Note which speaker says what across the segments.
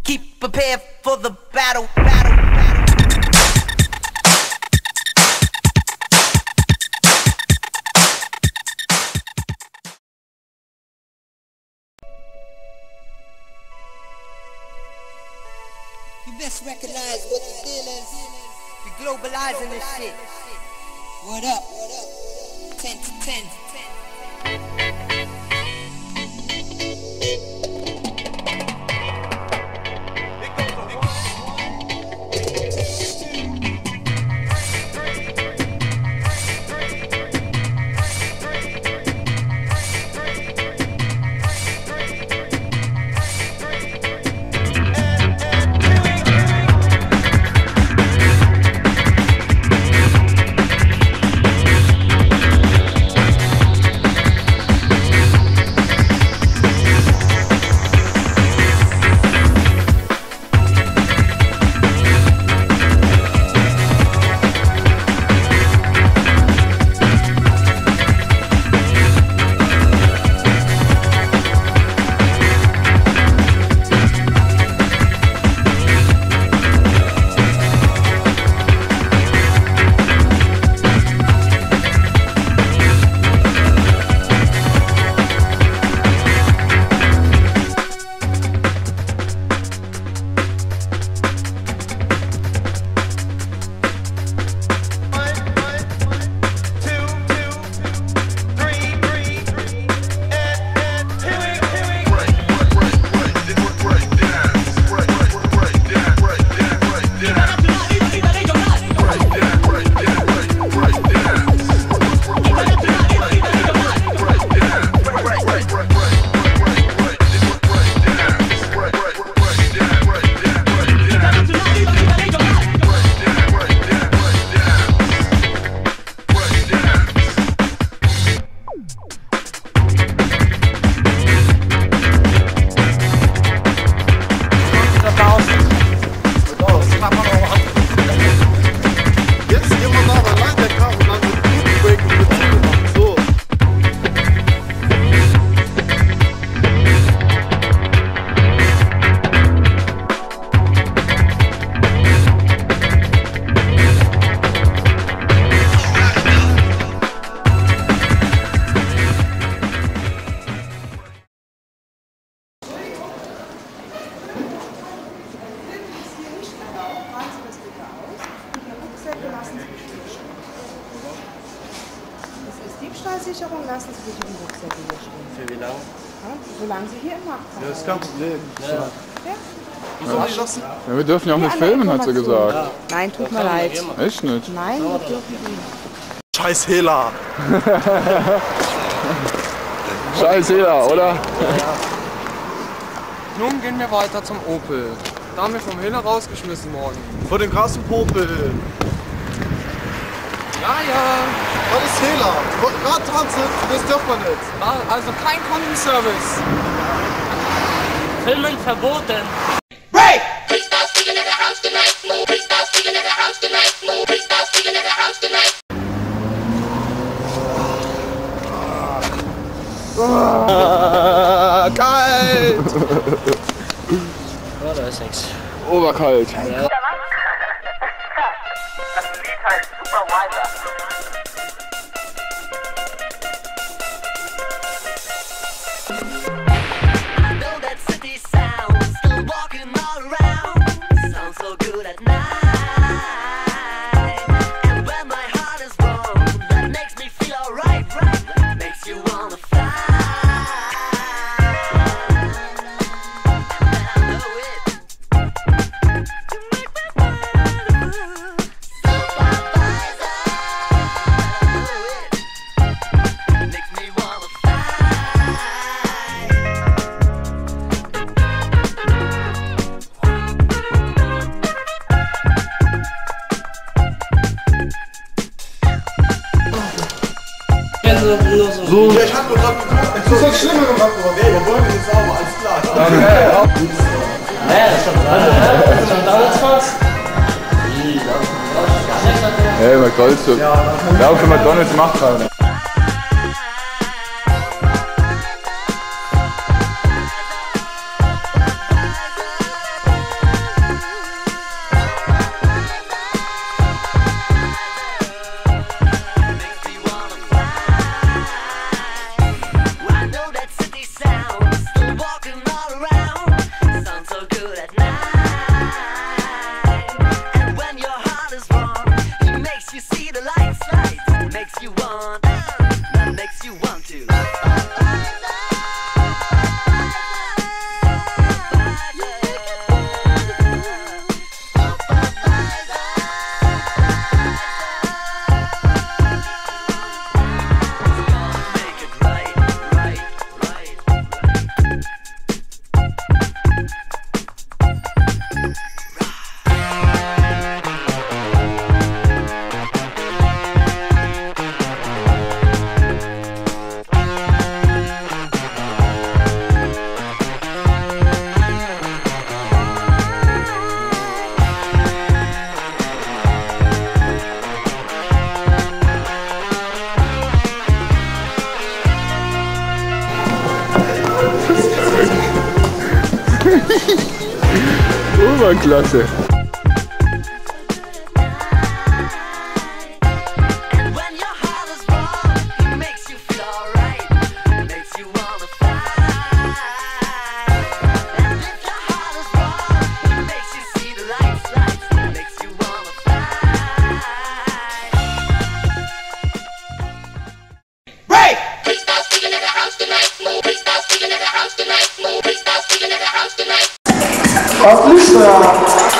Speaker 1: Keep prepared for the battle.
Speaker 2: You best recognize what the deal is.
Speaker 1: We globalizing this shit.
Speaker 2: What up? 10 to 10.
Speaker 3: Diebstahlsicherung lassen Sie sich im Rucksack hier stehen.
Speaker 4: Für wie lange?
Speaker 3: Ja, solange Sie hier im Markt sind.
Speaker 5: Ja, ist kein Problem.
Speaker 3: Ja.
Speaker 5: Ja, wir dürfen ja auch nicht filmen, hat sie gesagt.
Speaker 3: Ja. Nein, tut mir leid.
Speaker 5: Echt nicht?
Speaker 3: Nein, wir dürfen nicht.
Speaker 5: Scheiß Hela! Scheiß Hela, oder?
Speaker 6: Nun gehen wir weiter zum Opel. Da haben wir vom Hiller rausgeschmissen worden.
Speaker 5: Vor dem krassen Popel!
Speaker 6: Ja.
Speaker 5: Was ist Hela? Radtransit, das dürfen wir nicht.
Speaker 6: Also kein Kundenservice.
Speaker 4: Filmen verboten.
Speaker 1: Break!
Speaker 5: Kalt!
Speaker 4: Oh, da ist nichts.
Speaker 5: Oberkalt.
Speaker 4: Ja.
Speaker 1: Das Lied heißt Supervisor.
Speaker 5: So. Ja, ich hab nur grad geguckt. Du hast schlimmer gemacht, aber wir wollen nicht sauber, alles klar.
Speaker 4: Ja, das ist schon damals fast.
Speaker 5: Hey, McDonald's. Ja, auch für McDonald's macht gerade.
Speaker 7: Klasse.
Speaker 5: Отлично!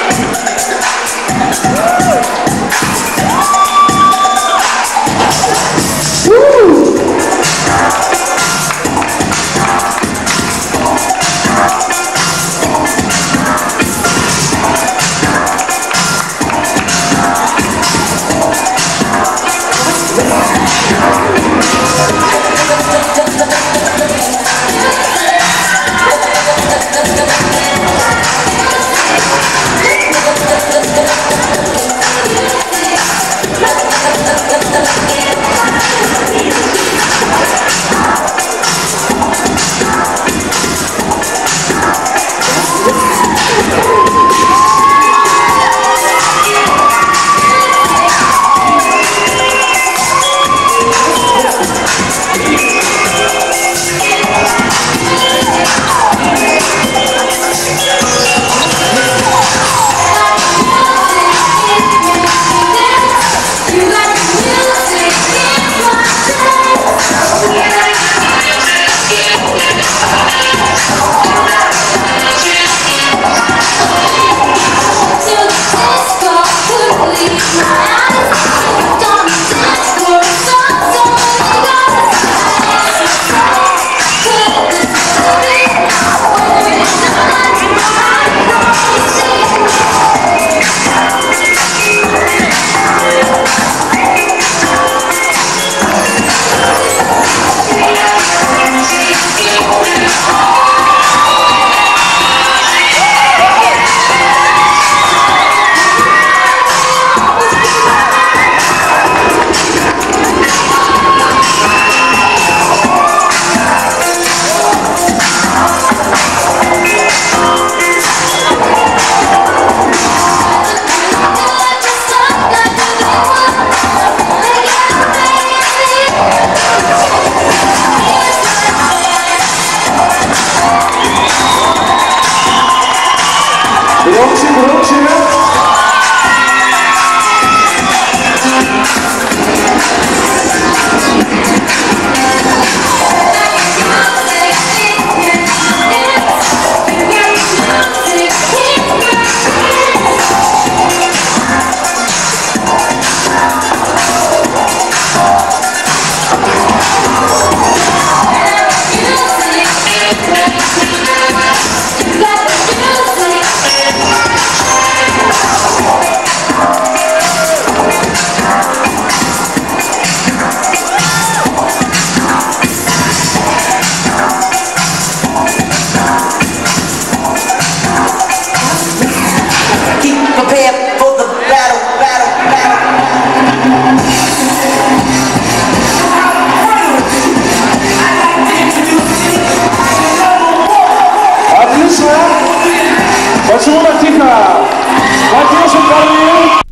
Speaker 7: Почему так тихо? Потише, парни!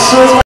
Speaker 7: Schulz.